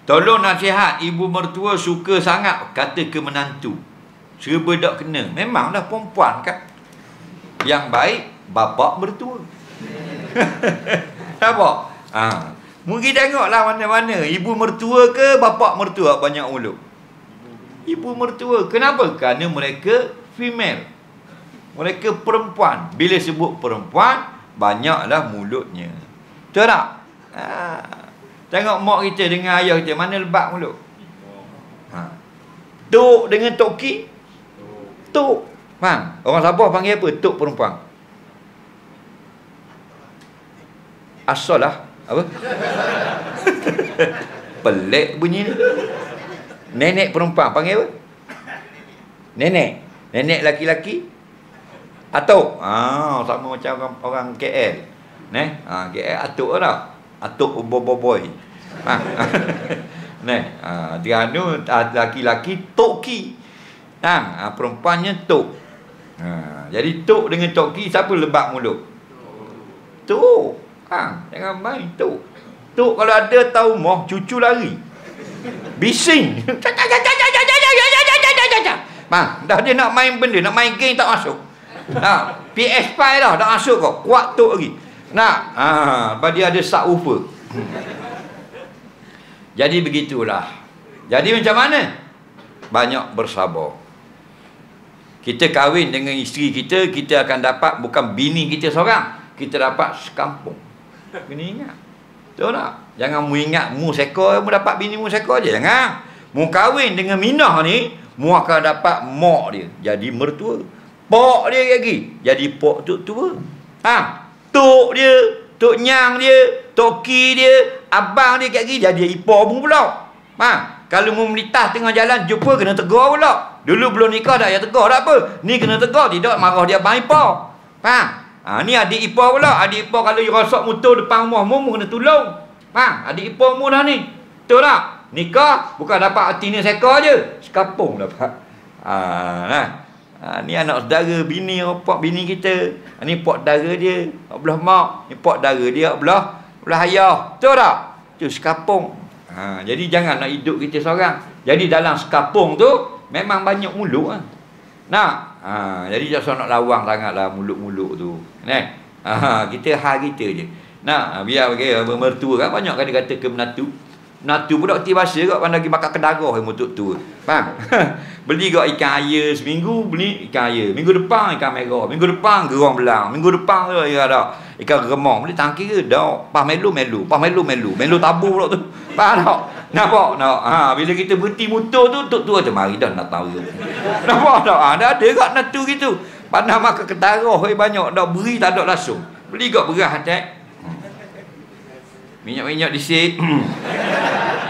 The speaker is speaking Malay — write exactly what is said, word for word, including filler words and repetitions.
Tolong nasihat ibu mertua suka sangat kata ke menantu. Serba tak kena. Memanglah perempuan kan. Yang baik bapa mertua. Nampak? Ha. Mungkin tengoklah mana-mana ibu mertua ke bapa mertua banyak mulut. Ibu mertua. Kenapa? Kerana mereka female. Mereka perempuan. Bila sebut perempuan, banyaklah mulutnya. Betul tak? Ha. Tengok mak kita dengan ayah kita, mana lebat mulut? Ha. Tok dengan toki? Tok. Faham? Orang Sabah panggil apa? Tok perempuan. Asal lah. Apa? Pelik bunyi ni. Nenek perempuan panggil apa? Nenek. Nenek laki-laki? Atuk. Ah, sama macam orang, orang K L. Neh, ha, K L atuk tak? Atuk boboiboy. Ha. Neh, ha, Terengganu laki-laki toki. Ha, perempuannya tok. Ha, jadi tok dengan toki siapa lebat mulut? Tok. Ha, jangan main tok. Tok kalau ada tahu moh cucu lari. Bising. Ha, dah dia nak main benda, nak main game tak masuk. Ha, P S five dah tak masuk kau. Kuat tok lagi. Nak, ha, lepas dia ada subwoofer. Jadi begitulah. Jadi macam mana? Banyak bersabar. Kita kahwin dengan isteri kita, kita akan dapat bukan bini kita seorang, kita dapat sekampung. Kena ingat. Betul tak? Jangan mu ingat mu sekor, mu dapat bini mu sekor je. Jangan. Mu kahwin dengan Minah ni, mu akan dapat mak dia jadi mertua. Pok dia lagi jadi pok tok tua. Ha, tok dia, tok nyang dia, toki dia, abang dia lagi jadi ipar mu pula. Ha, kalau mu melitah tengah jalan jumpa kena tegur pula. Dulu belum nikah dah ya tegur tak apa. Ni kena tegur, tidak marah dia abang ipar. Faham? Ha, ni adik ipar pula. Adik ipar kalau rosak motor depan rumah mu, mu kena tolong. Faham? Adik ipar mu dah ni. Betul tak? Nikah bukan dapat artinya sekor je, sekampung dapat. Ha, nah. Ha, ni anak saudara bini pak bini kita. Ha, ni pak dara dia belah mak, ni pak dara dia belah belah ayah. Betul tak? Tu sekampung. Ha, jadi jangan nak hidup kita seorang. Jadi dalam sekampung tu memang banyak mulut kan. Nak? Ha, jadi jangan nak lawang sangatlah mulut-mulut tu. Neh. Ha, kita hal kita je. Nak biar bagi mertua kan banyak kali kata ke menatu. Menatu pun tak kerti bahasa kot, pandai pergi makan kedarah yang mutuk tu. Faham? Beli kot ikan air seminggu, beli ikan air. Minggu depan ikan merah, minggu depan gerang belang, minggu depan tu ya dah. Ikan remong, beli tangki ke dak. Pas melu melu, pas melu melu, melu tabur pula tu. Faham tak? Nampak tak? Ha, bila kita berhenti motor tu, tok tu kata mari dah nak tahu. Nampak tak? Ha, dah ada kat natu gitu. Pandai makan kedarah banyak dak beri tak ada langsung. Beli kot beras tak. Minyak-minyak disit.